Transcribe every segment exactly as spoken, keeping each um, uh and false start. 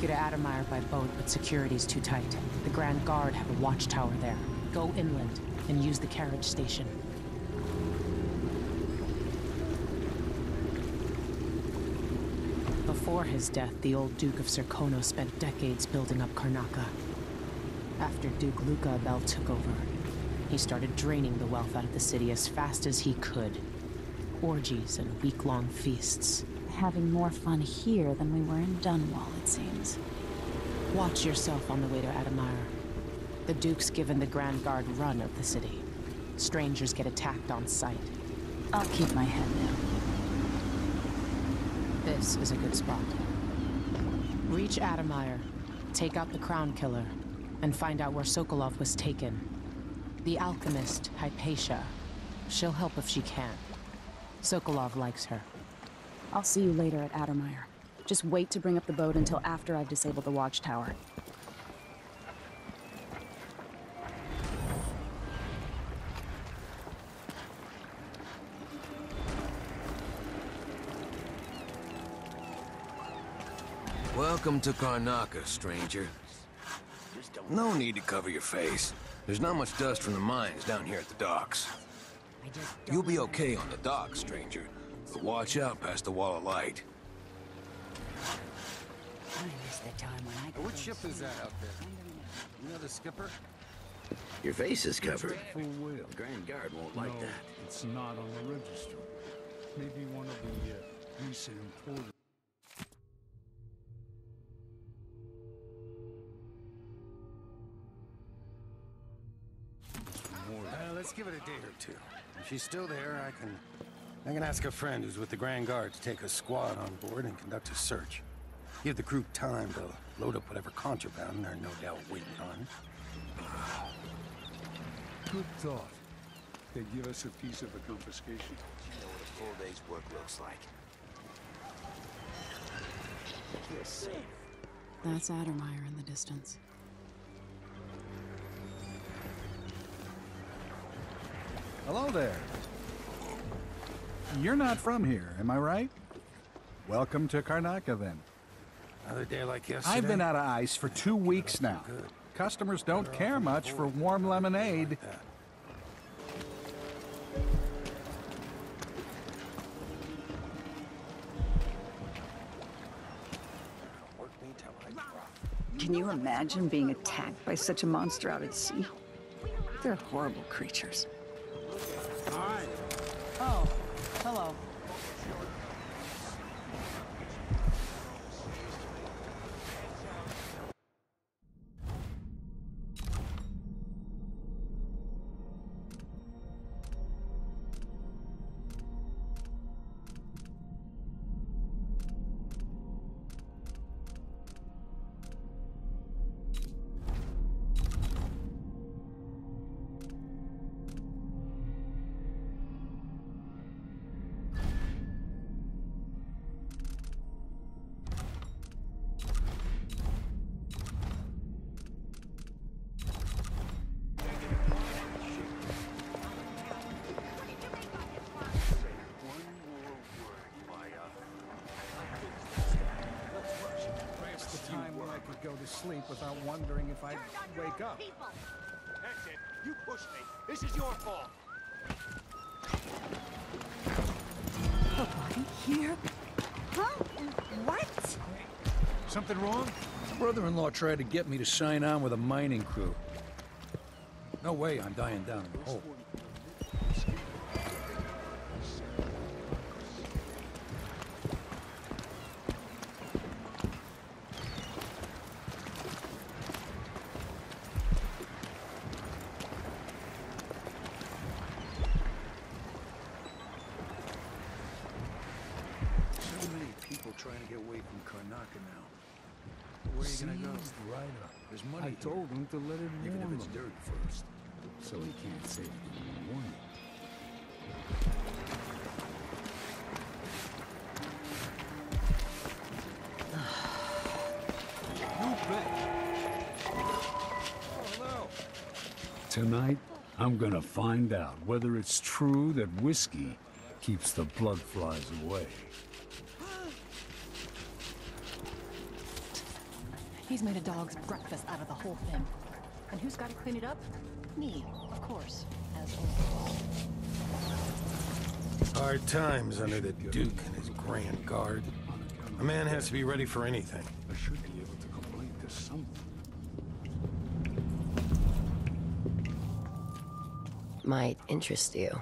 take you to Adamire by boat, but security's too tight. The Grand Guard have a watchtower there. Go inland and use the carriage station. Before his death, the old Duke of Serkono spent decades building up Karnaca. After Duke Luca Abel took over, he started draining the wealth out of the city as fast as he could. Orgies and week-long feasts. Having more fun here than we were in Dunwall, it seems. Watch yourself on the way to Adamire. The Duke's given the Grand Guard run of the city. Strangers get attacked on sight. I'll keep my head down. This is a good spot. Reach Adamire, take out the Crown Killer, and find out where Sokolov was taken. The alchemist, Hypatia. She'll help if she can. Sokolov likes her. I'll see you later at Adamire. Just wait to bring up the boat until after I've disabled the watchtower. Welcome to Karnaca, stranger. No need to cover your face. There's not much dust from the mines down here at the docks. You'll be okay on the docks, stranger. But watch out past the wall of light. I miss the time when I... Which ship is that out there? You know the skipper? Your face is covered. Full wheel. The Grand Guard won't like No, that. it's not on the register. Maybe one of the uh, recent importers. Uh, let's give it a day or two. If she's still there, I can... I can ask a friend who's with the Grand Guard to take a squad on board and conduct a search. Give the crew time to load up whatever contraband they're no doubt waiting on. Good thought. They give us a piece of the confiscation. You know what a full day's work looks like. You're safe. That's Adamire in the distance. Hello there. You're not from here, am I right? Welcome to Karnaca, then. Another day like yesterday? I've been out of ice for two weeks now. Good. Customers don't care much for warm lemonade. Like that. Work me till I drop. Can you imagine being attacked by such a monster out at sea? They're horrible creatures. Oh, hello. Go to sleep without wondering if I'd wake up. That's it. You pushed me. This is your fault. A body here? Huh? What? Something wrong? Brother-in-law tried to get me to sign on with a mining crew. No way I'm dying down in the hole. Trying to get away from Karnaca now. Where are you gonna go? Right up. There's money. I here. told him to let it Even warm if it's him, dirty first. so he can't say he didn't warn you. You bet. Oh no. Tonight, I'm gonna find out whether it's true that whiskey keeps the blood flies away. He's made a dog's breakfast out of the whole thing. And who's got to clean it up? Me, of course, as always. Hard times under the Duke and his Grand Guard. A man has to be ready for anything. I should be able to complain to someone. Might interest you.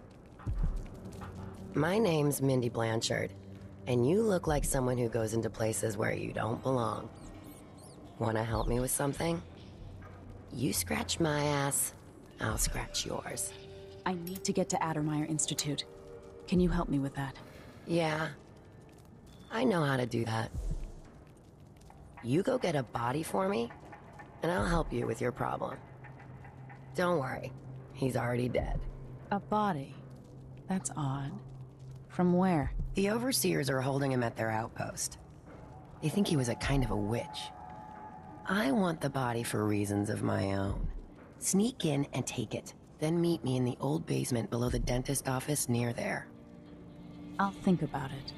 My name's Mindy Blanchard, and you look like someone who goes into places where you don't belong. Wanna help me with something? You scratch my ass, I'll scratch yours. I need to get to Addermeyer Institute. Can you help me with that? Yeah, I know how to do that. You go get a body for me, and I'll help you with your problem. Don't worry, he's already dead. A body? That's odd. From where? The overseers are holding him at their outpost. They think he was a kind of a witch. I want the body for reasons of my own. Sneak in and take it, then meet me in the old basement below the dentist office near there. I'll think about it.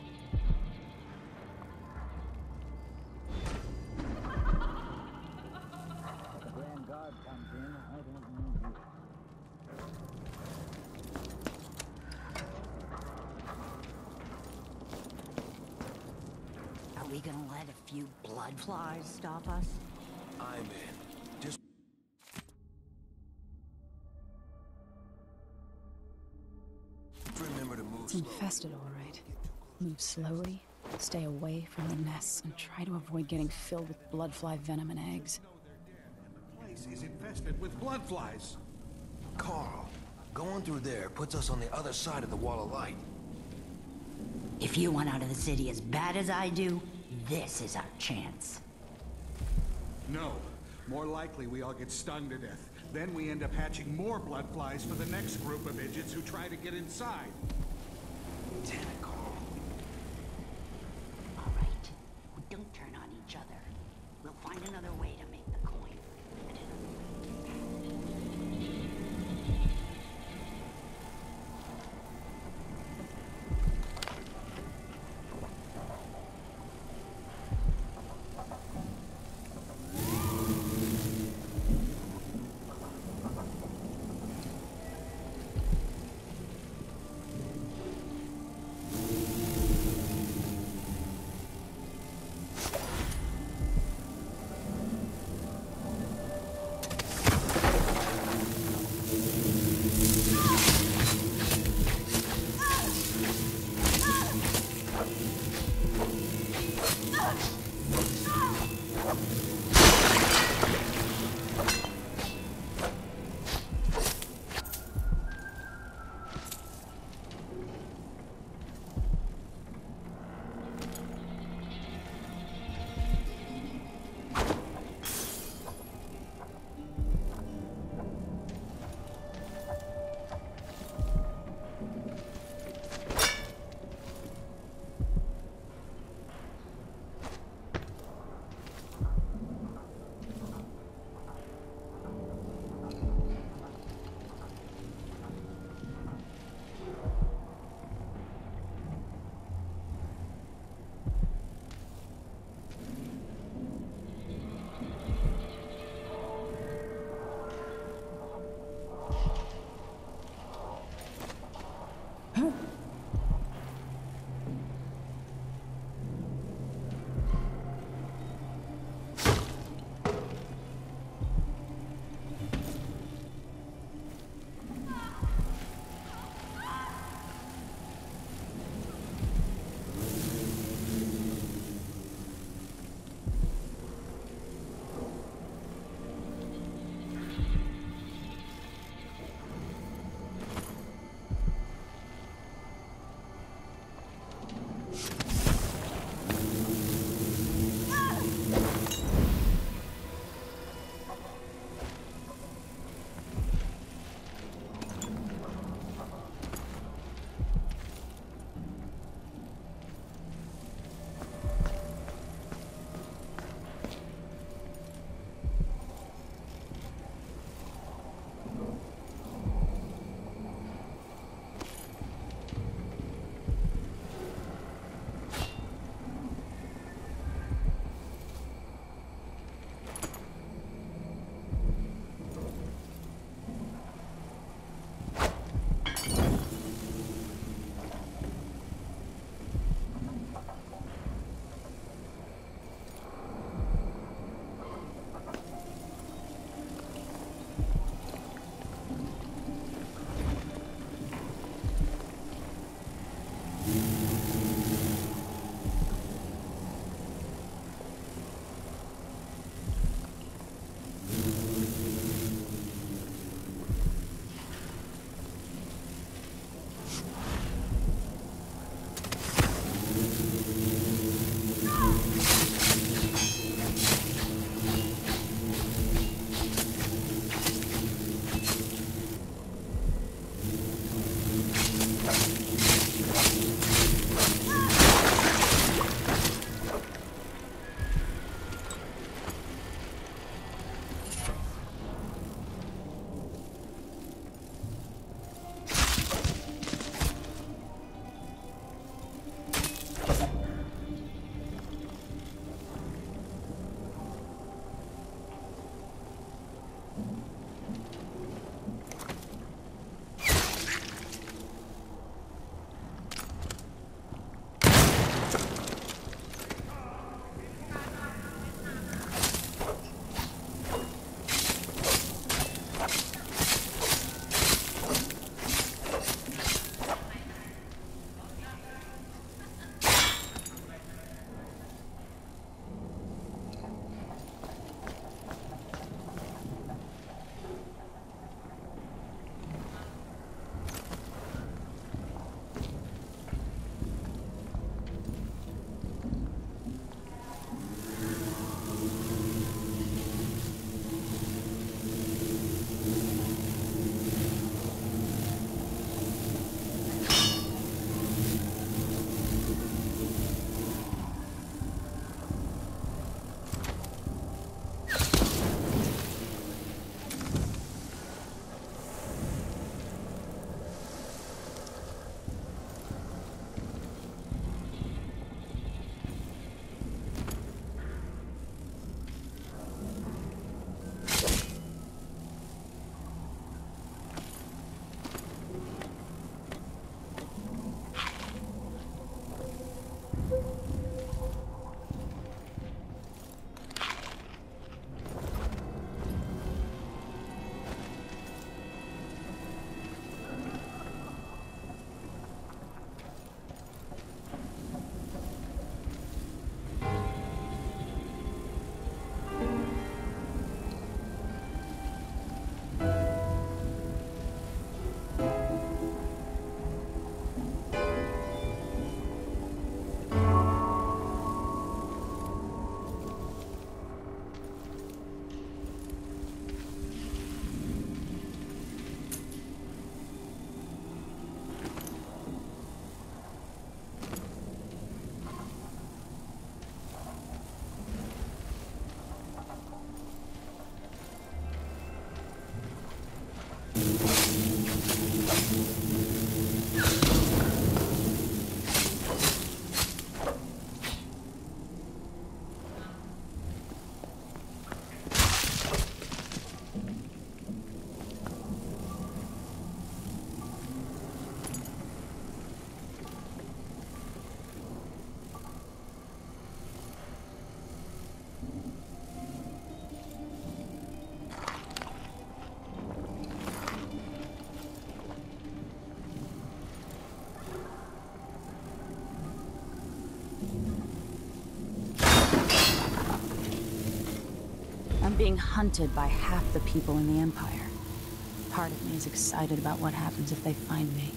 Are we gonna let a few blood flies stop us? I'm in. Just remember to move It's slowly. infested, all right. Move slowly, stay away from the nests, and try to avoid getting filled with bloodfly venom and eggs. The place is infested with blood flies. Carl, going through there puts us on the other side of the wall of light. If you want out of the city as bad as I do, this is our chance. No. More likely we all get stung to death. Then we end up hatching more blood flies for the next group of idiots who try to get inside. Damn it, Carl. All right. We don't turn on each other. We'll find another way to make the coin. I'm being hunted by half the people in the Empire. Part of me is excited about what happens if they find me.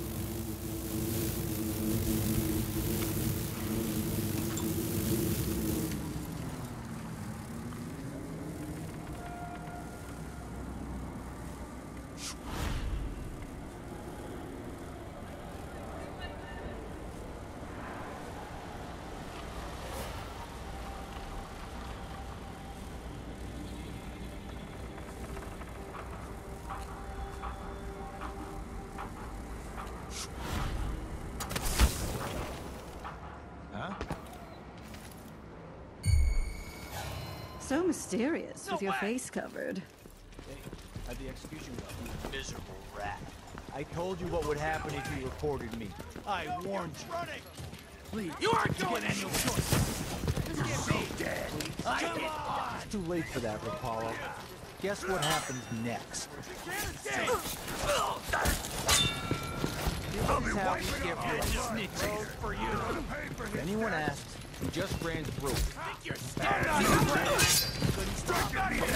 So mysterious with your face covered. Hey, how'd the execution go? You miserable rat. I told you what would happen if you reported me. I warned you. Running. Please. You aren't going any choice. Just get me dead. I Come on. It's too late for that, Rapallo. Guess what happens next? This is how we get rid of snitches. For you. If anyone asks, we just ran through. Think you're stand on your ground. Strike out of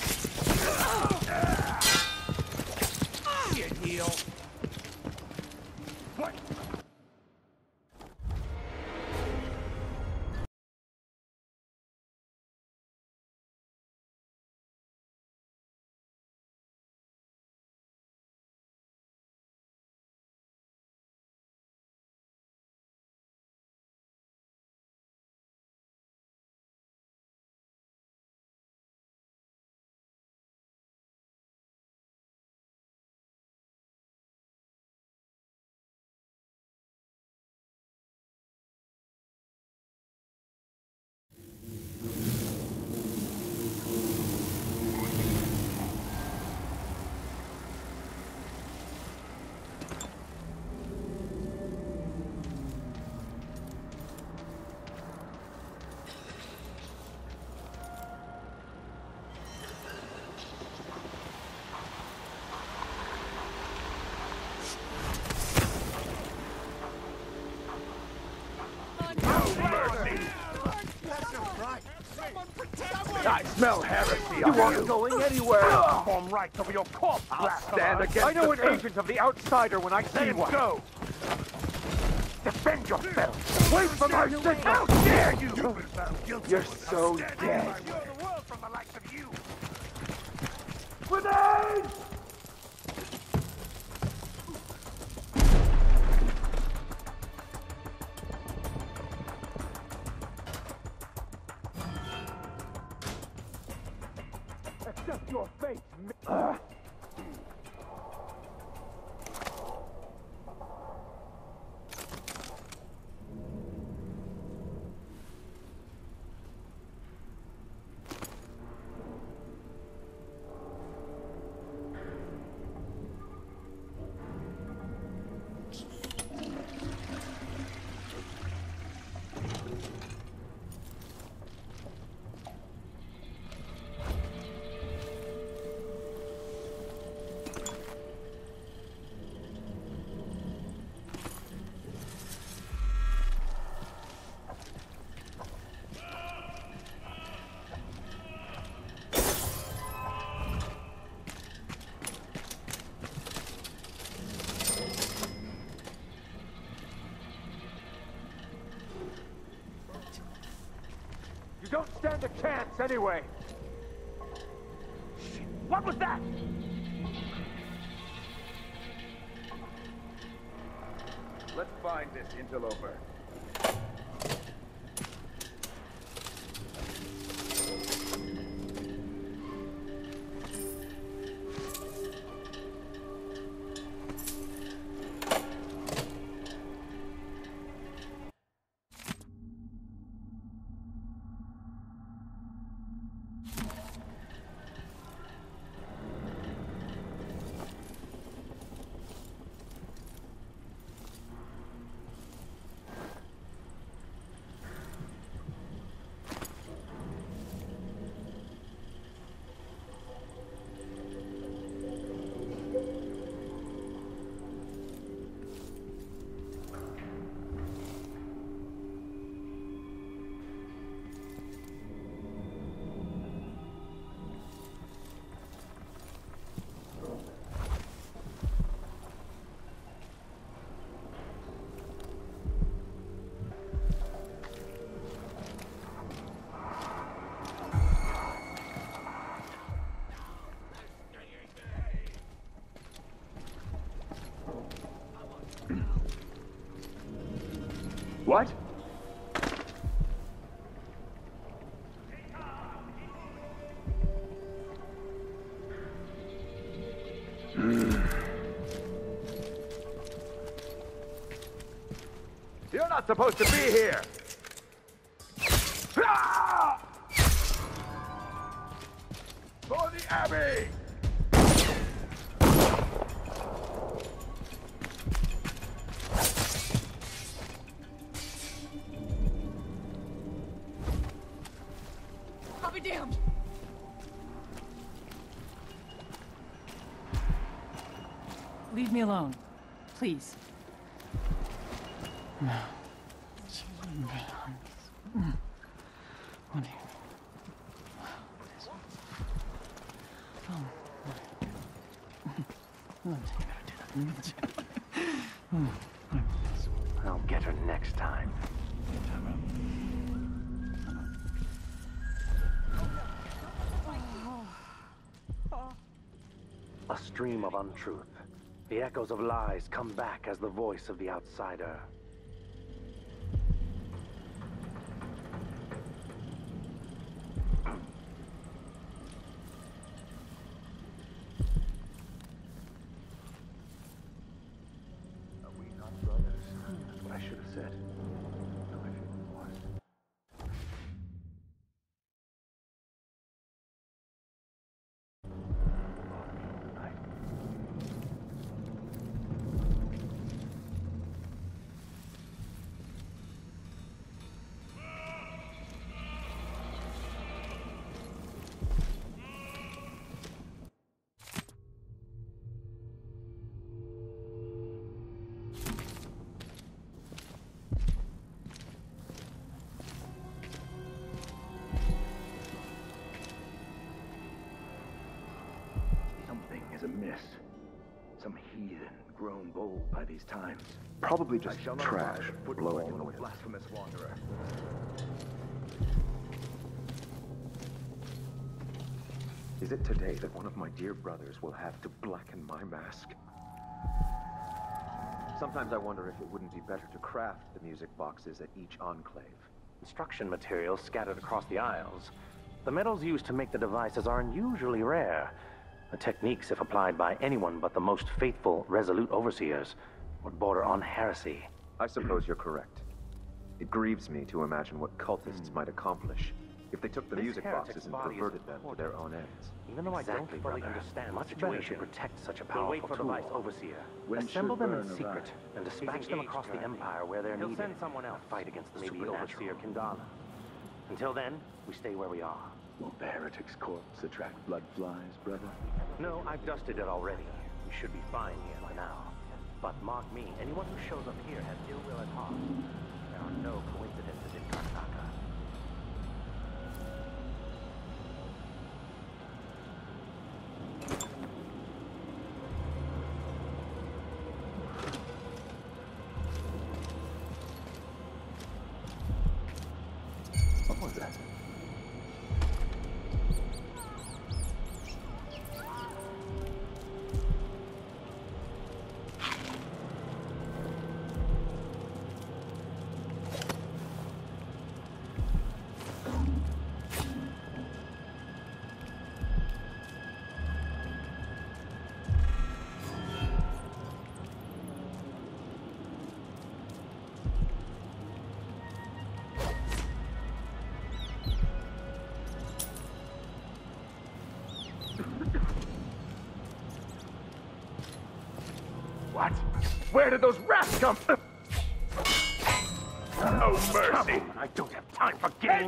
here. Shit, heel. What? I smell heresy. You aren't going anywhere. Perform rites over your corpse. I'll stand against I know an agent of the outsider when I see one. Go. Defend yourself. Wait for my signal. How dare you? You're so dead. The world from the likes of you. Grenade! Accept your fate, uh. Don't stand a chance anyway. What was that? Let's find this interloper. What? You're not supposed to be here! Ah! For the Abbey! I'll be damned! Leave me alone. Please. No. I'll get her next time. A stream of untruth. The echoes of lies come back as the voice of the outsider. Are we not brothers? That's what I should have said. No, I feel remorse. Amiss. Some heathen grown bold by these times. Probably just trash blowing in the wind. Blasphemous wanderer. Is it today that one of my dear brothers will have to blacken my mask? Sometimes I wonder if it wouldn't be better to craft the music boxes at each enclave. Construction materials scattered across the aisles. The metals used to make the devices are unusually rare. The techniques, if applied by anyone but the most faithful, resolute overseers, would border on heresy. I suppose you're correct. It grieves me to imagine what cultists mm. might accomplish if they took the this music boxes and perverted them to their own ends. Even though exactly, I don't fully brother. understand much better to protect such a powerful we'll wait for tool. The vice overseer. When assemble them in secret and dispatch them across the Empire where they're He'll needed. Send someone else fight against the maybe overseer Kindala. Until then, we stay where we are. Won't the heretic's corpse attract blood flies, brother? No, I've dusted it already. We should be fine here for now. But mark me, anyone who shows up here has ill will at heart. There are no coincidences in Karnaka. What was that? What? Where did those rats come from? No mercy! I don't have time for games!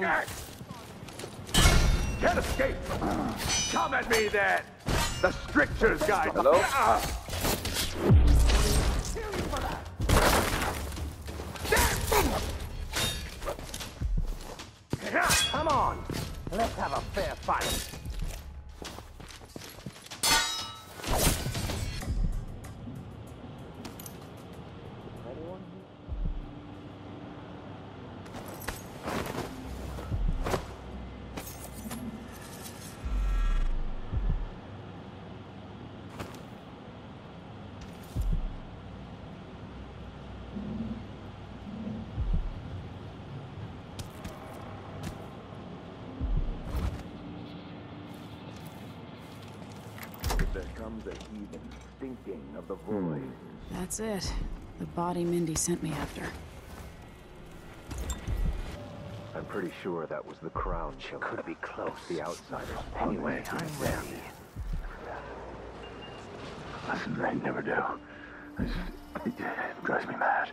Can't escape! Come at me then! The strictures guide the... Hello? Come on! Let's have a fair fight! There comes a heathen stinking of the void. That's it. The body Mindy sent me after. I'm pretty sure that was the crown killer. Could be close. The outsiders. Anyway, I'm ready. Listen, they never do. It, it, it drives me mad.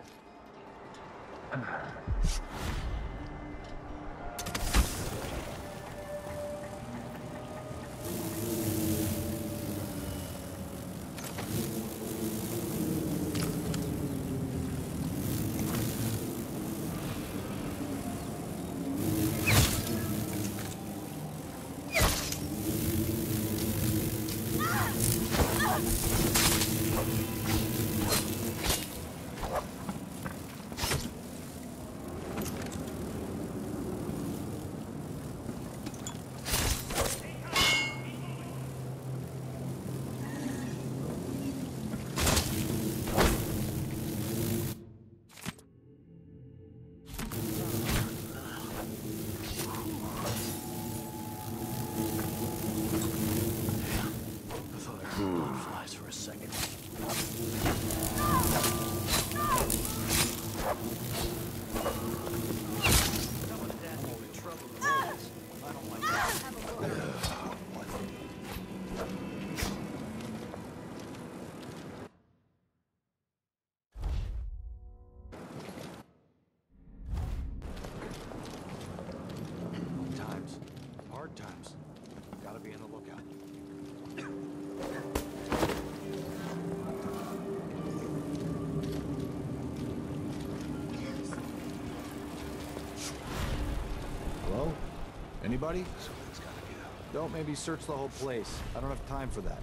Hello? Anybody? Don't maybe search the whole place. I don't have time for that.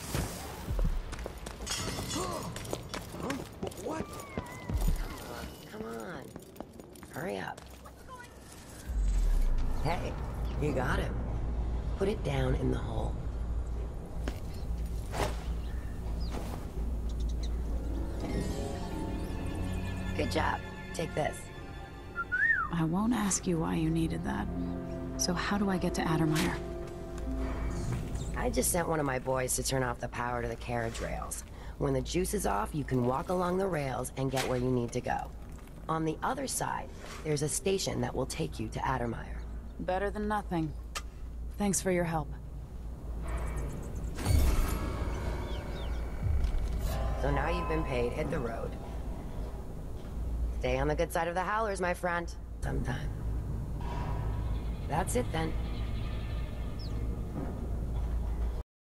Huh? What? Come on. Hurry up. Hey, you got him. Put it down in the hole. Good job. Take this. I won't ask you why you needed that. So how do I get to Addermire? I just sent one of my boys to turn off the power to the carriage rails. When the juice is off, you can walk along the rails and get where you need to go. On the other side, there's a station that will take you to Addermire. Better than nothing. Thanks for your help. So now you've been paid, hit the road. Stay on the good side of the Howlers, my friend. Sometime. That's it then.